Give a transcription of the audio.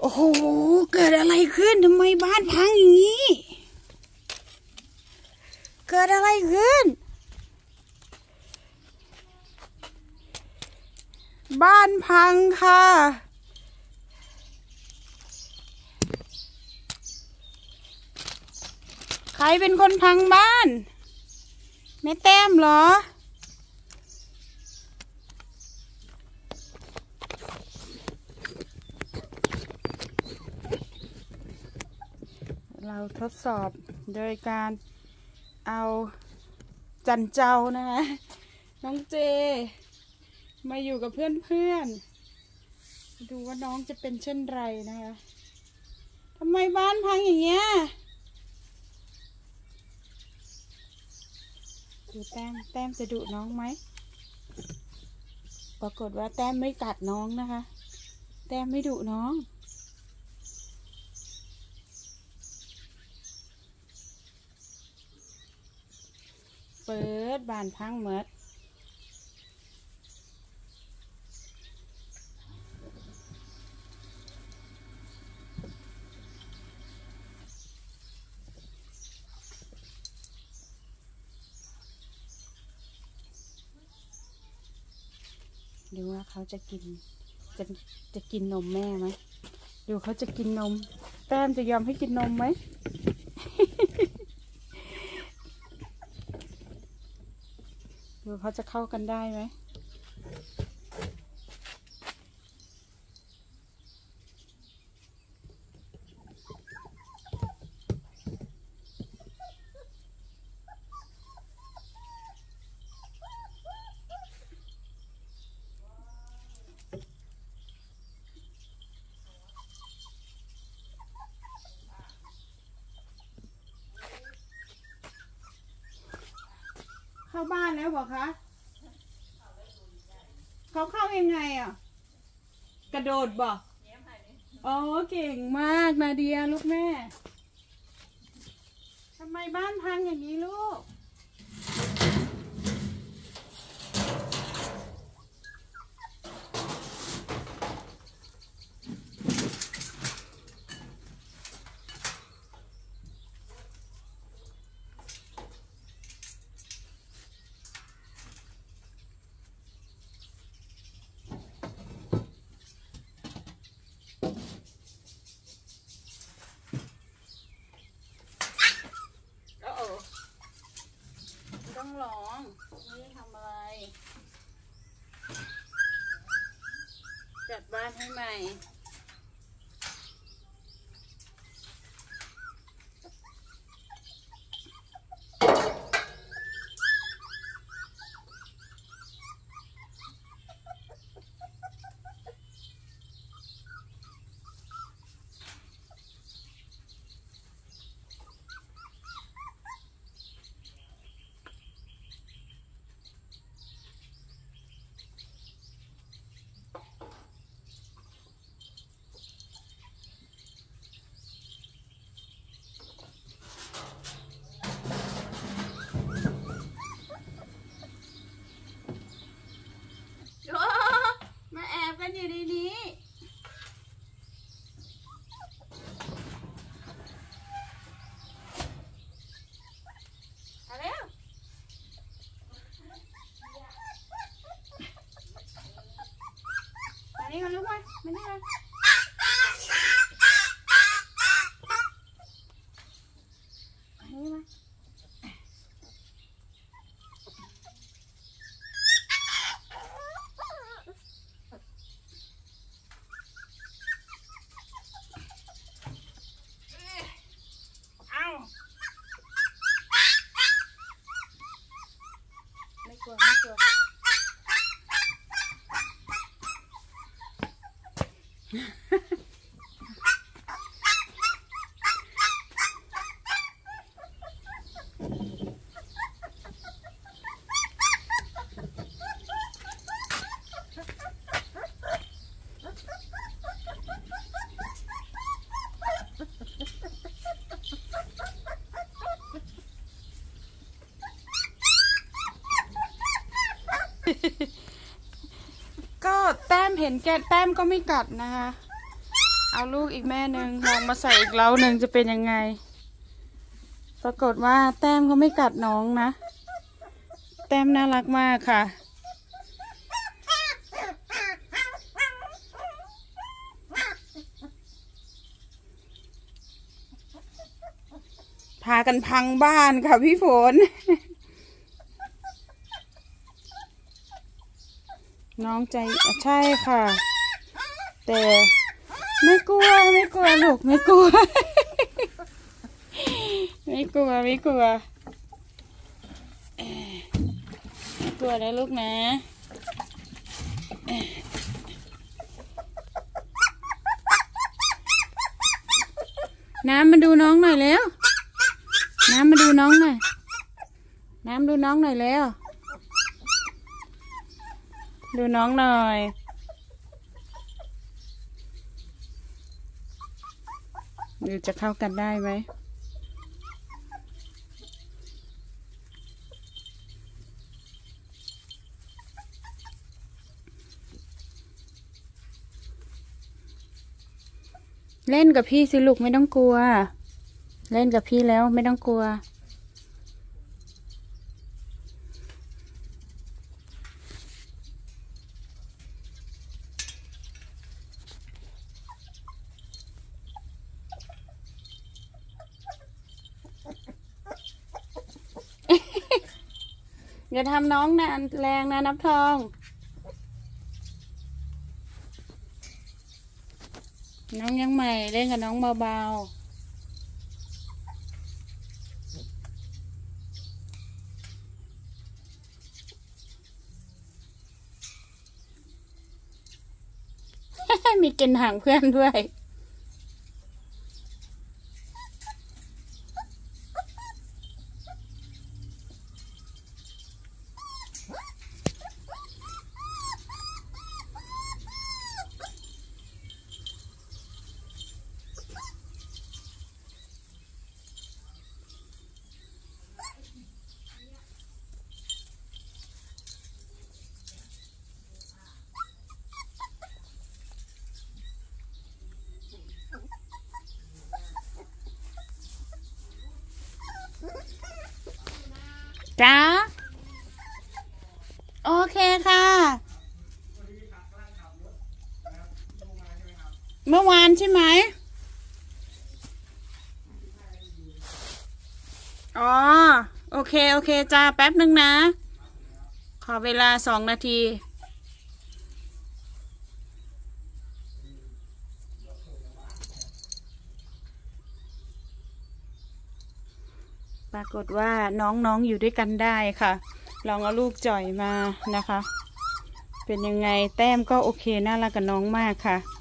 โอ้โหเกิดอะไรขึ้นทำไมบ้านพังอย่างนี้เกิดอะไรขึ้นบ้านพังค่ะใครเป็นคนพังบ้านแม่แต้มเหรอเราทดสอบโดยการเอาจันเจ้านะคะน้องเจมาอยู่กับเพื่อนๆดูว่าน้องจะเป็นเช่นไรนะคะทำไมบ้านพังอย่างเงี้ยดูแต้มจะดุน้องไหมปรากฏว่าแต้มไม่กัดน้องนะคะแต้มไม่ดุน้องเปิดบ้านพังหมดดูว่าเขาจะกินนมแม่ไหมดูเขาจะกินนมแต้มจะยอมให้กินนมไหม ดูเขาจะเข้ากันได้ไหมเข้าบ้านแล้วบอกคะเขาเข้ายังไงอ่ะกระโดดบอกอ๋อเก่งมากนาเดียลูกแม่ทำไมบ้านพังอย่างนี้ลูกต้องร้องนี่ทำอะไรจัดบ้านให้ใหม่มาแอบกันอยู่ในนี้มาเร็วมานี่ก่อนลูกมานี่ก่อนนี่มาไม่กลัวก็แต้มเห็นแต้มก็ไม่กัดนะคะเอาลูกอีกแม่หนึ่งลองมาใส่อีกเล้าหนึ่งจะเป็นยังไงปรากฏว่าแต้มก็ไม่กัดน้องนะแต้มน่ารักมากค่ะพากันพังบ้านค่ะพี่ฝน น้องใจใช่ค่ะแต่ไม่กลัวลูกไม่กลัว ไม่กลัวไม่กลัวนะลูกนะน้ำมาดูน้องหน่อยแล้วน้ำมาดูน้องหน่อยน้ำดูน้องหน่อยแล้วดูน้องหน่อยดูจะเข้ากันได้ไหมเล่นกับพี่สิลูกไม่ต้องกลัวเล่นกับพี่แล้วไม่ต้องกลัว อย่าทำน้องนะแรงนะนับทองน้องยังใหม่เล่นกับน้องเบาๆ มีกินห่างเพื่อนด้วยจ้าโอเคค่ะเมื่อวานใช่ไหมอ๋อโอเคจ้าแป๊บนึงนะขอเวลา2 นาทีปรากฏว่าน้องอยู่ด้วยกันได้ค่ะลองเอาลูกจ่อยมานะคะเป็นยังไงแต้มก็โอเคน่ารักกับน้องมากค่ะ